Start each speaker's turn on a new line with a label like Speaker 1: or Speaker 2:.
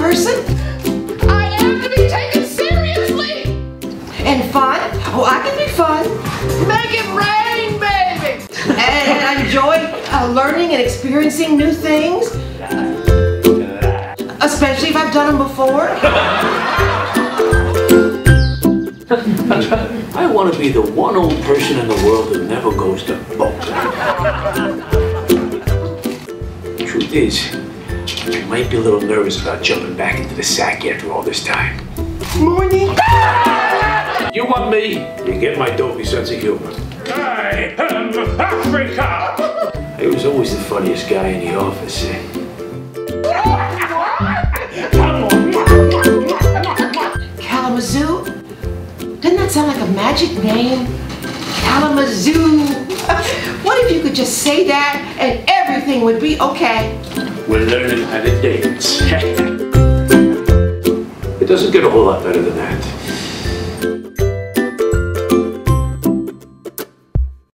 Speaker 1: person.
Speaker 2: I am to be taken seriously.
Speaker 1: And fun. Oh, I can be fun.
Speaker 2: Make it rain, baby.
Speaker 1: And I enjoy learning and experiencing new things. Especially if I've done them before.
Speaker 3: I want to be the one old person in the world that never goes to boat. The truth is, I might be a little nervous about jumping back into the sack after all this time.
Speaker 1: Morning.
Speaker 3: You want me? You get my dopey sense of humor.
Speaker 4: I am Africa!
Speaker 3: I was always the funniest guy in the office.
Speaker 1: Kalamazoo? Doesn't that sound like a magic name? Kalamazoo. What if you could just say that and everything would be okay?
Speaker 3: We're learning how to dance. It doesn't get a whole lot better than that.